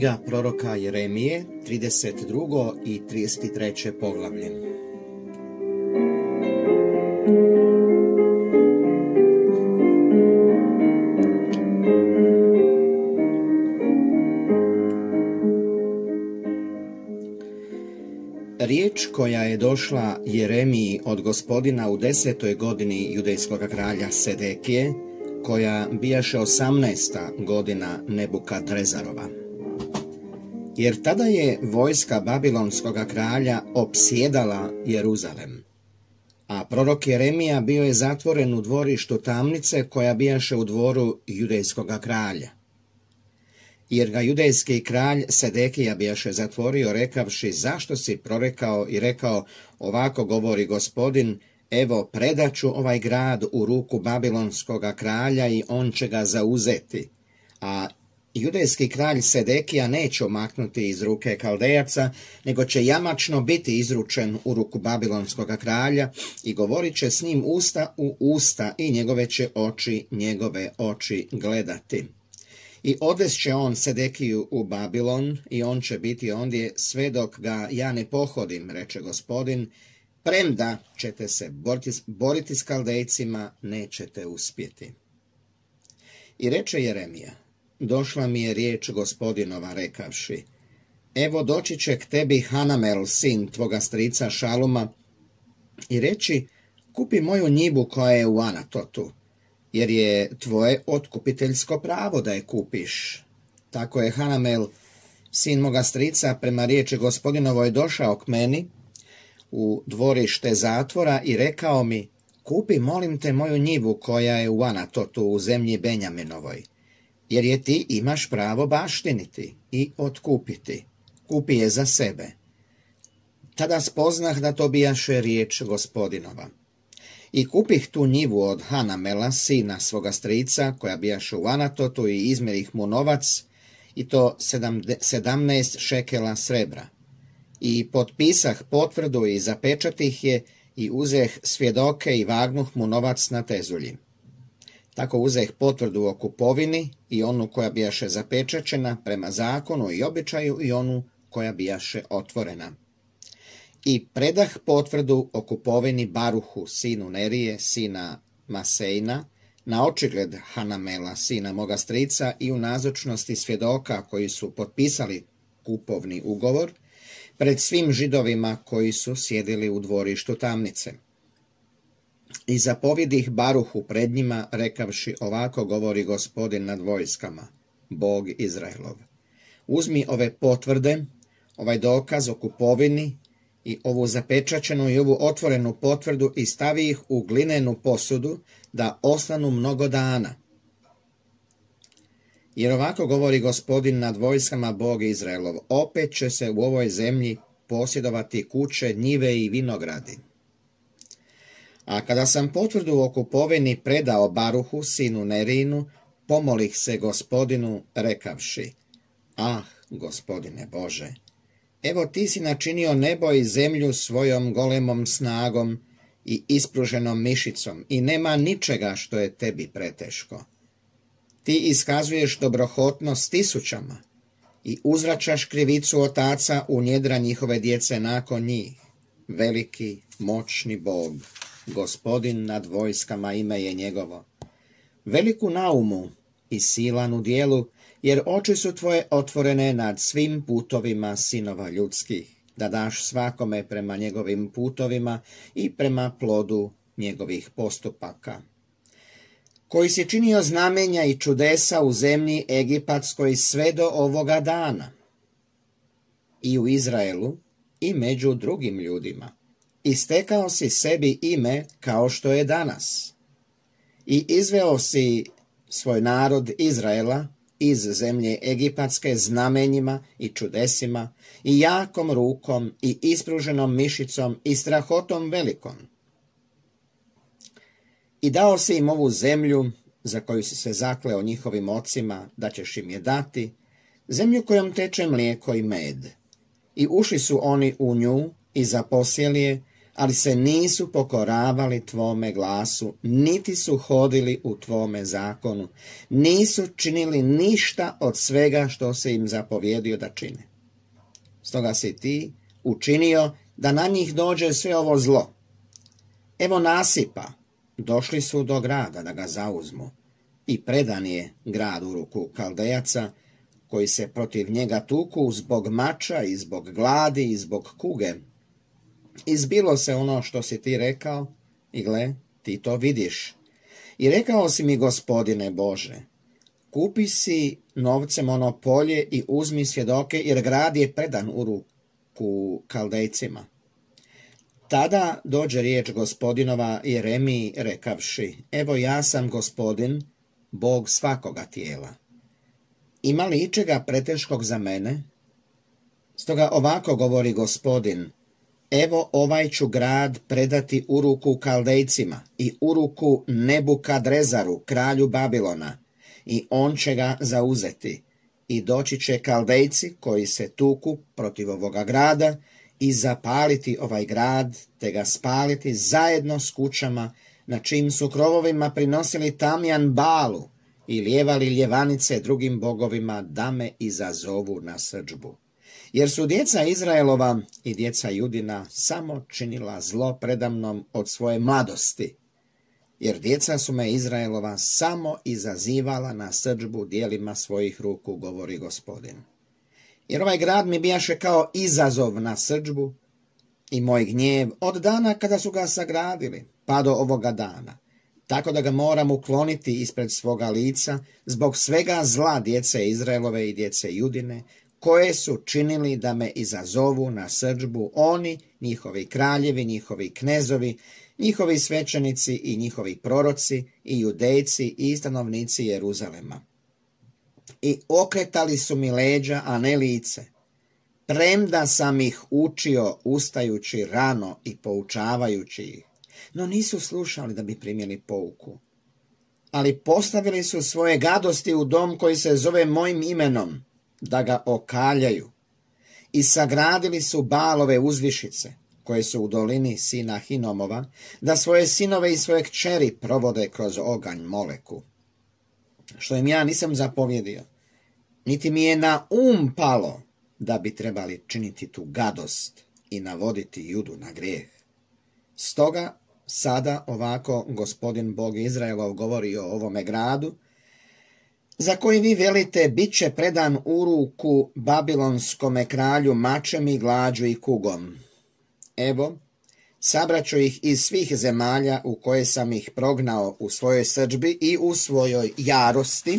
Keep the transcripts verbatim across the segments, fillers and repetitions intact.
Knjiga proroka Jeremije, trideset drugo i trideset treće poglavlje. Riječ koja je došla Jeremiji od Gospodina u desetoj godini judejskog kralja Sedekije, koja bijaše osamnaesta godina Nebukadrezarova. Jer tada je vojska Babilonskog kralja opsjedala Jeruzalem, a prorok Jeremija bio je zatvoren u dvorištu tamnice koja bijaše u dvoru judejskog kralja. Jer ga judejski kralj Sedekija bijaše zatvorio, rekavši: zašto si prorekao i rekao, ovako govori Gospodin, evo predaću ovaj grad u ruku Babilonskog kralja i on će ga zauzeti. A judejski kralj Sedekija neće omaknuti iz ruke Kaldejaca, nego će jamačno biti izručen u ruku Babilonskog kralja i govorit će s njim usta u usta i njegove će oči njegove oči gledati. I odvest će on Sedekiju u Babilon i on će biti ondje sve dok ga ja ne pohodim, reče Gospodin, premda ćete se boriti, boriti s Kaldejcima, nećete uspjeti. I reče Jeremija: došla mi je riječ Gospodinova rekavši: evo doći će k tebi Hanamel, sin tvoga strica Šaluma, i reći: kupi moju njivu koja je u Anatotu, jer je tvoje otkupiteljsko pravo da je kupiš. Tako je Hanamel, sin moga strica, prema riječi Gospodinovoj došao k meni u dvorište zatvora i rekao mi: kupi, molim te, moju njivu koja je u Anatotu u zemlji Benjaminovoj, jer je ti imaš pravo baštiniti i otkupiti. Kupi je za sebe. Tada spoznah da to bijaše riječ Gospodinova. I kupih tu njivu od Hanamela, sina svoga strica, koja bijaše u Anatotu, i izmerih mu novac, i to sedamnaest šekela srebra. I potpisah potvrdu i zapečatih je, i uzeh svjedoke i vagnuh mu novac na tezulji. Tako uzeh potvrdu o kupovini i onu koja bijaše zapečačena prema zakonu i običaju i onu koja bijaše otvorena. I predah potvrdu o kupovini Baruhu, sinu Nerije, sina Masejna, na očigled Hanamela, sina moga strica, i u nazočnosti svjedoka koji su potpisali kupovni ugovor, pred svim Židovima koji su sjedili u dvorištu tamnice. I zapovjedih Baruhu pred njima, rekavši: ovako govori Gospodin nad vojskama, Bog Izraelov. Uzmi ove potvrde, ovaj dokaz o kupovini i ovu zapečačenu i ovu otvorenu potvrdu i stavi ih u glinenu posudu, da ostanu mnogo dana. Jer ovako govori Gospodin nad vojskama, Bog Izraelov, opet će se u ovoj zemlji posjedovati kuće, njive i vinogradi. A kada sam potvrdu o kupovini predao Baruhu, sinu Nerinu, pomolih se Gospodinu, rekavši: ah, Gospodine Bože, evo ti si načinio nebo i zemlju svojom golemom snagom i ispruženom mišicom, i nema ničega što je tebi preteško. Ti iskazuješ dobrohotnost tisućama i uzvraćaš krivicu otaca u njedra njihove djece nakon njih. Veliki, moćni Bog, Gospodin nad vojskama ime je njegovo. Veliku naumu i silan u dijelu, jer oči su tvoje otvorene nad svim putovima sinova ljudskih, da daš svakome prema njegovim putovima i prema plodu njegovih postupaka. Koji si činio znamenja i čudesa u zemlji Egipatskoj sve do ovoga dana, i u Izraelu i među drugim ljudima, i stekao si sebi ime kao što je danas, i izveo si svoj narod Izraela iz zemlje Egipatske znamenjima i čudesima i jakom rukom i ispruženom mišicom i strahotom velikom. I dao si im ovu zemlju za koju si se zakleo njihovim ocima da ćeš im je dati, zemlju kojom teče mlijeko i med. I ušli su oni u nju i zaposjeli je, ali se nisu pokoravali tvome glasu, niti su hodili u tvome zakonu, nisu činili ništa od svega što si im zapovjedio da čine. Stoga si ti učinio da na njih dođe sve ovo zlo. Evo nasipa, došli su do grada da ga zauzmu i predan je grad u ruku Kaldejaca, koji se protiv njega tuku zbog mača i zbog gladi i zbog kuge. Izbilo se ono što si ti rekao i gle, ti to vidiš. I rekao si mi, Gospodine Bože, kupi si novcem ono polje i uzmi svjedoke, jer grad je predan u ruku Kaldejcima. Tada dođe riječ Gospodinova Jeremiji rekavši, evo ja sam Gospodin, Bog svakoga tijela. Ima li ičega preteškog za mene? Stoga ovako govori Gospodin, evo ovaj ću grad predati u ruku Kaldejcima i u ruku Nebukadrezaru, kralju Babilona, i on će ga zauzeti. I doći će Kaldejci koji se tuku protiv ovoga grada i zapaliti ovaj grad, te ga spaliti zajedno s kućama na čim su krovovima prinosili tamjan Balu i lijevali ljevanice drugim bogovima da me izazovu na srdžbu. Jer su djeca Izraelova i djeca Judina samo činila zlo predamnom od svoje mladosti, jer djeca su me Izraelova samo izazivala na srdžbu dijelima svojih ruku, govori Gospodin. Jer ovaj grad mi bijaše kao izazov na srdžbu i moj gnjev od dana kada su ga sagradili, pa do ovoga dana, tako da ga moram ukloniti ispred svoga lica zbog svega zla djece Izraelove i djece Judine, koje su činili da me izazovu na srdžbu oni, njihovi kraljevi, njihovi knezovi, njihovi svećenici i njihovi proroci i judejci i stanovnici Jeruzalema. I okretali su mi leđa, a ne lice, premda sam ih učio ustajući rano i poučavajući ih, no nisu slušali da bi primjeli pouku. Ali postavili su svoje gadosti u dom koji se zove mojim imenom, da ga okaljaju, i sagradili su Balove uzvišice, koje su u dolini sina Hinomova, da svoje sinove i svoje kćeri provode kroz oganj Moleku, što im ja nisam zapovjedio, niti mi je na um palo da bi trebali činiti tu gadost i navoditi Judu na grijeh. Stoga sada ovako Gospodin Bog Izraelov govori o ovome gradu, za koji vi velite bit će predan u ruku babilonskome kralju mačem i glađu i kugom. Evo, sabraću ih iz svih zemalja u koje sam ih prognao u svojoj srdžbi i u svojoj jarosti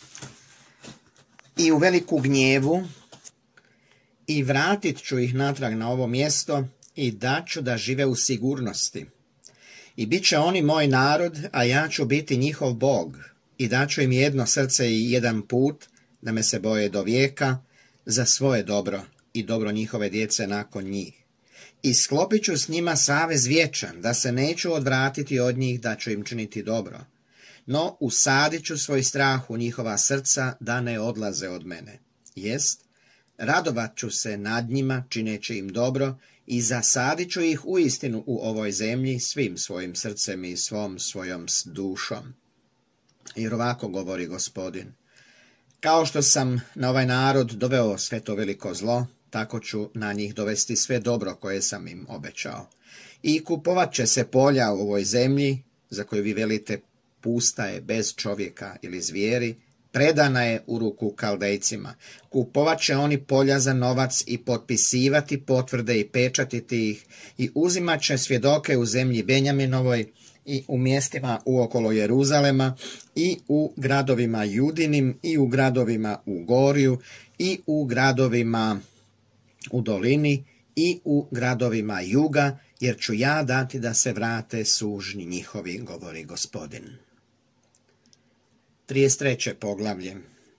i u veliku gnjevu, i vratit ću ih natrag na ovo mjesto i daću da žive u sigurnosti. I bit će oni moj narod, a ja ću biti njihov Bog, i daću im jedno srce i jedan put, da me se boje do vijeka, za svoje dobro i dobro njihove djece nakon njih. I sklopit ću s njima savez vječan, da se neću odvratiti od njih, da ću im činiti dobro. No usadit ću svoj strah u njihova srca, da ne odlaze od mene. Jest, radovat ću se nad njima, čineći im dobro, i zasadit ću ih u istinu u ovoj zemlji svim svojim srcem i svom svojom dušom. Jer ovako govori Gospodin, kao što sam na ovaj narod doveo sve to veliko zlo, tako ću na njih dovesti sve dobro koje sam im obećao. I kupovat će se polja u ovoj zemlji, za koju vi velite pusta je bez čovjeka ili zvijeri, predana je u ruku Kaldejcima. Kupovat će oni polja za novac i potpisivati potvrde i pečatiti ih, i uzimat će svjedoke u zemlji Benjaminovoj i u mjestima uokolo Jeruzalema i u gradovima Judinim i u gradovima u Gorju i u gradovima u dolini i u gradovima juga, jer ću ja dati da se vrate sužnji njihovi, govori Gospodin. trideset treće poglavlje.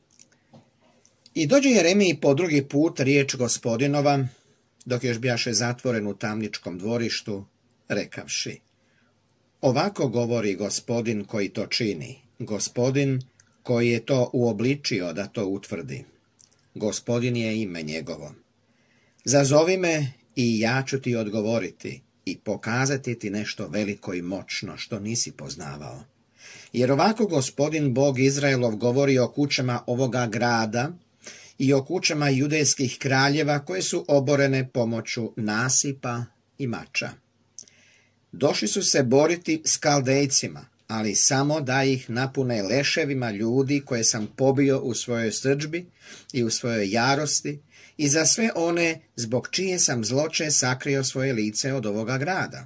I dođe Jeremiji po drugi put riječ Gospodinova, dok još bijaše zatvoren u tamničkom dvorištu, rekavši, ovako govori Gospodin koji to čini, Gospodin koji je to uobličio da to utvrdi. Gospodin je ime njegovo. Zazovi me i ja ću ti odgovoriti, i pokazati ti nešto veliko i moćno što nisi poznavao. Jer ovako Gospodin Bog Izraelov govori o kućama ovoga grada i o kućama judejskih kraljeva koje su oborene pomoću nasipa i mača. Došli su se boriti s Kaldejcima, ali samo da ih napune leševima ljudi koje sam pobio u svojoj srdžbi i u svojoj jarosti i za sve one zbog čije sam zloče sakrio svoje lice od ovoga grada.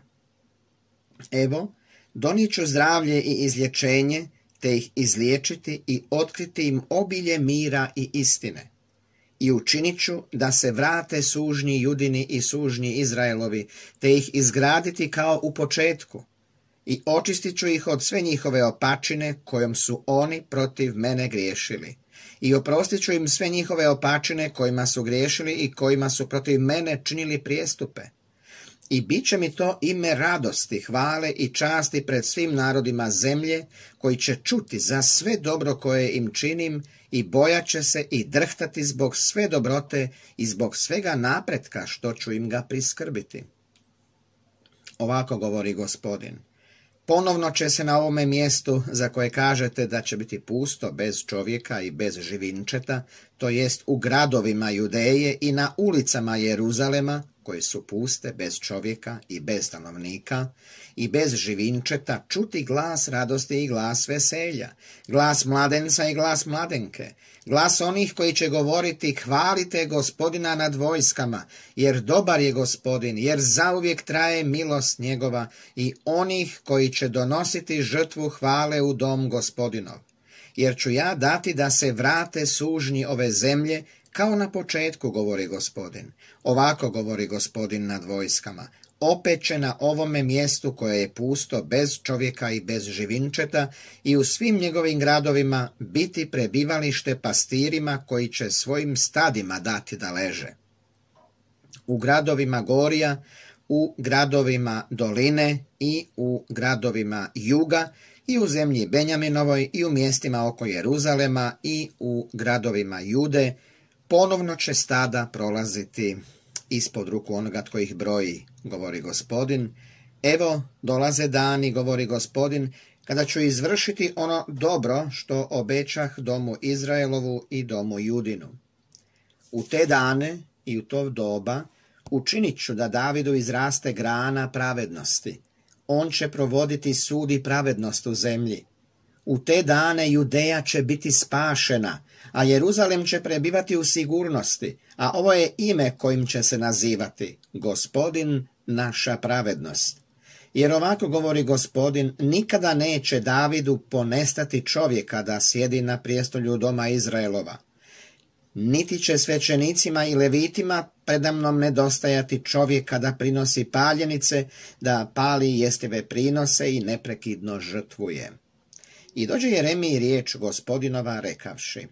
Evo, donijet ću zdravlje i izlječenje, te ih izliječiti i otkriti im obilje mira i istine. I učinit ću da se vrate sužnji Judini i sužnji Izraelovi, te ih izgraditi kao u početku. I očistit ću ih od sve njihove opačine kojom su oni protiv mene griješili. I oprostit ću im sve njihove opačine kojima su griješili i kojima su protiv mene činili prijestupe. I bit će mi to ime radosti, hvale i časti pred svim narodima zemlje, koji će čuti za sve dobro koje im činim i bojat će se i drhtati zbog sve dobrote i zbog svega napretka što ću im ga priskrbiti. Ovako govori Gospodin. Ponovno će se na ovome mjestu za koje kažete da će biti pusto bez čovjeka i bez živinčeta, to jest u gradovima Judeje i na ulicama Jeruzalema, koje su puste bez čovjeka i bez stanovnika i bez živinčeta, čuti glas radosti i glas veselja, glas mladenca i glas mladenke, glas onih koji će govoriti hvalite Gospodina nad vojskama, jer dobar je Gospodin, jer zauvijek traje milost njegova, i onih koji će donositi žrtvu hvale u dom Gospodinov. Jer ću ja dati da se vrate sužnji ove zemlje, kao na početku, govori Gospodin. Ovako govori Gospodin nad vojskama. Opet će na ovome mjestu koje je pusto bez čovjeka i bez živinčeta i u svim njegovim gradovima biti prebivalište pastirima koji će svojim stadima dati da leže. U gradovima Gorija, u gradovima doline i u gradovima juga i u zemlji Benjaminovoj i u mjestima oko Jeruzalema i u gradovima Jude, ponovno će stada prolaziti ispod ruku onoga tko ih broji, govori Gospodin. Evo, dolaze dani, govori Gospodin, kada ću izvršiti ono dobro što obećah domu Izraelovu i domu Judinu. U te dane i u to doba učinit ću da Davidu izraste grana pravednosti. On će provoditi sud i pravednost u zemlji. U te dane Judeja će biti spašena, a Jeruzalem će prebivati u sigurnosti, a ovo je ime kojim će se nazivati Gospodin naša pravednost. Jer ovako govori Gospodin, nikada neće Davidu ponestati čovjeka da sjedi na prijestolju doma Izraelova. Niti će svećenicima i levitima predamnom nedostajati čovjeka da prinosi paljenice, da pali jestive prinose i neprekidno žrtvuje. I dođe Jeremiji riječ Gospodinova rekavši.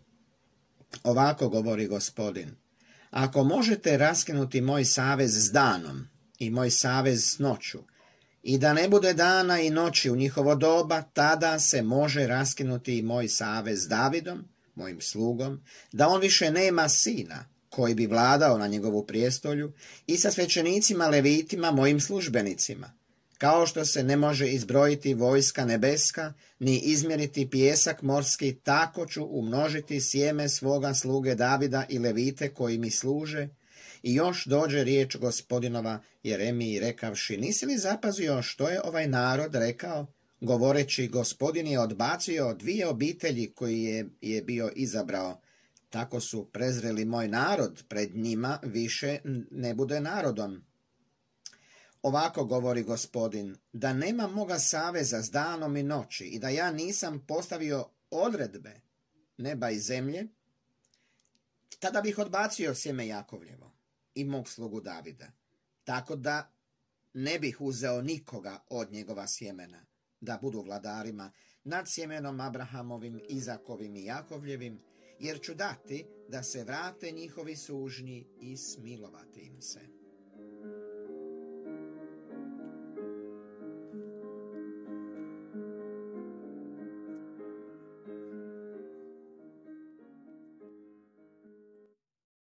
Ovako govori Gospodin. Ako možete raskinuti moj savez s danom i moj savez s noću, i da ne bude dana i noći u njihovo doba, tada se može raskinuti i moj savez s Davidom, mojim slugom, da on više nema sina koji bi vladao na njegovu prijestolju, i sa svećenicima levitima, mojim službenicima. Kao što se ne može izbrojiti vojska nebeska, ni izmjeriti pijesak morski, tako ću umnožiti sjeme svoga sluge Davida i levite koji mi služe. I još dođe riječ Gospodinova Jeremiji rekavši, nisi li zapazio što je ovaj narod rekao? Govoreći, Gospodin je odbacio dvije obitelji koji je, je bio izabrao. Tako su prezreli moj narod, pred njima više ne bude narodom. Ovako govori Gospodin, da nema moga saveza s danom i noći i da ja nisam postavio odredbe neba i zemlje, tada bih odbacio sjeme Jakovljevo i mog slugu Davida, tako da ne bih uzeo nikoga od njegova sjemena, da budu vladarima nad sjemenom Abrahamovim, Izakovim i Jakovljevim, jer ću dati da se vrate njihovi sužnji i smilovati im se.